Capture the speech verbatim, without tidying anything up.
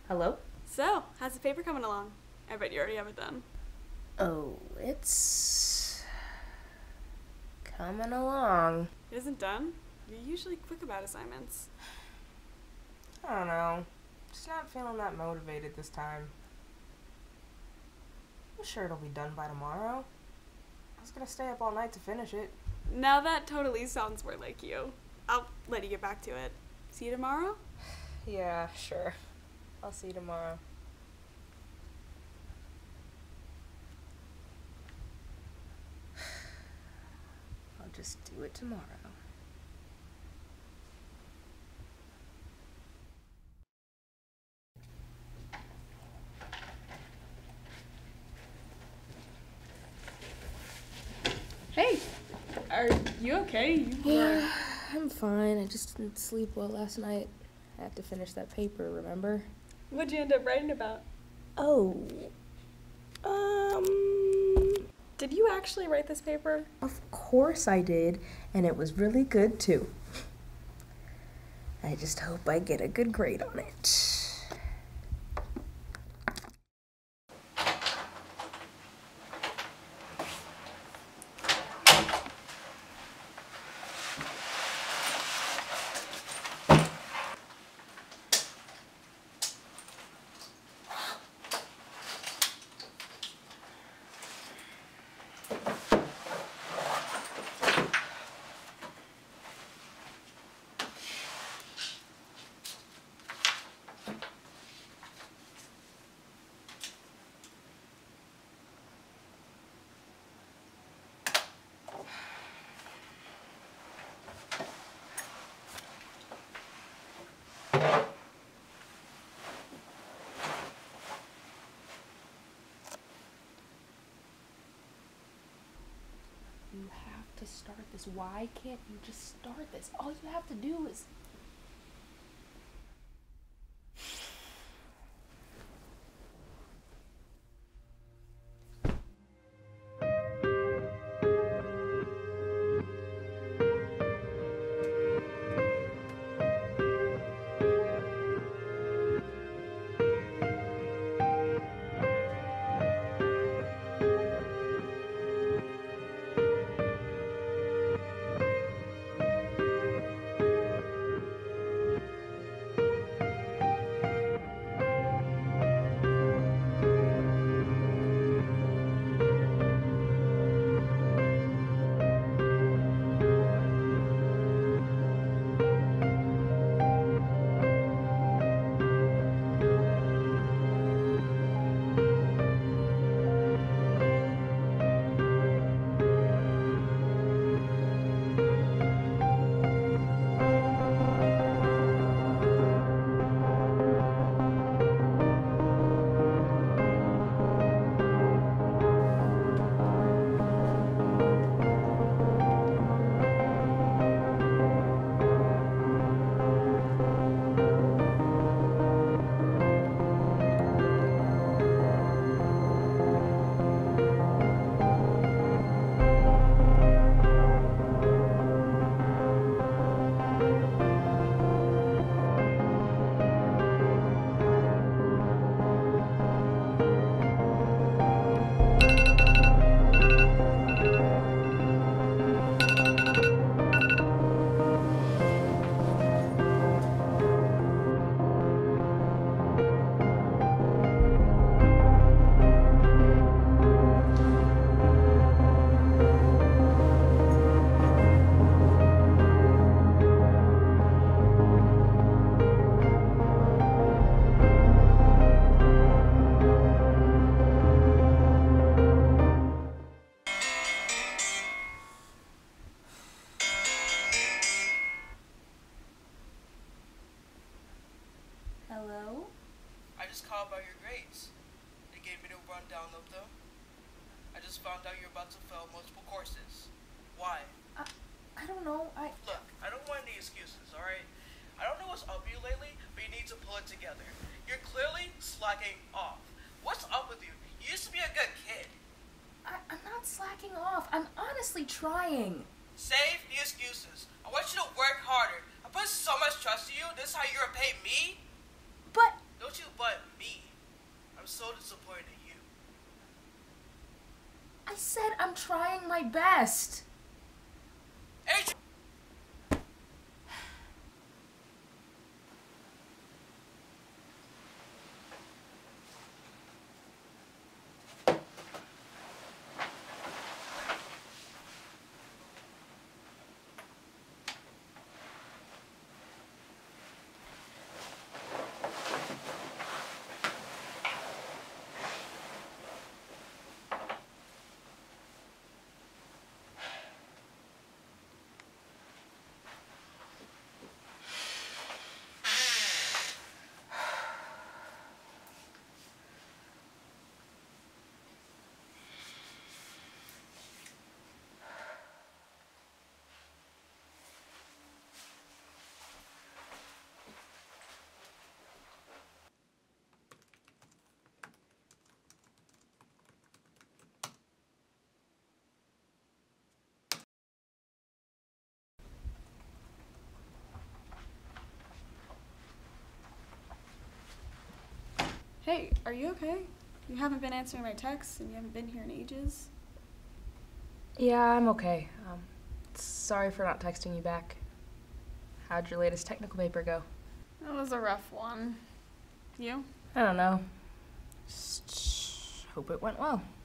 Hello? So, how's the paper coming along? I bet you already have it done. Oh, it's coming along. It isn't done? You're usually quick about assignments. I don't know. Just not feeling that motivated this time. I'm sure it'll be done by tomorrow. I was gonna stay up all night to finish it. Now that totally sounds more like you. I'll let you get back to it. See you tomorrow? Yeah, sure. I'll see you tomorrow. I'll just do it tomorrow. Hey, are you okay? You Yeah, I'm fine. I just didn't sleep well last night. I have to finish that paper, remember? What'd you end up writing about? Oh. Um. Did you actually write this paper? Of course I did, and it was really good too. I just hope I get a good grade on it. You have to start this. Why can't you just start this? All you have to do is... Hello? I just called about your grades. They gave me the rundown of them. I just found out you're about to fail multiple courses. Why? I, I don't know. I... Look, I don't want any excuses, alright? I don't know what's up with you lately, but you need to pull it together. You're clearly slacking off. What's up with you? You used to be a good kid. I I'm not slacking off. I'm honestly trying. Save the excuses. I want you to work harder. I put so much trust in you. This is how you repay me? But... Don't you but me. I'm so disappointed in you. I said I'm trying my best. Adrian! Hey, are you okay? You haven't been answering my texts and you haven't been here in ages. Yeah, I'm okay. Um, sorry for not texting you back. How'd your latest technical paper go? That was a rough one. You? I don't know. Just hope it went well.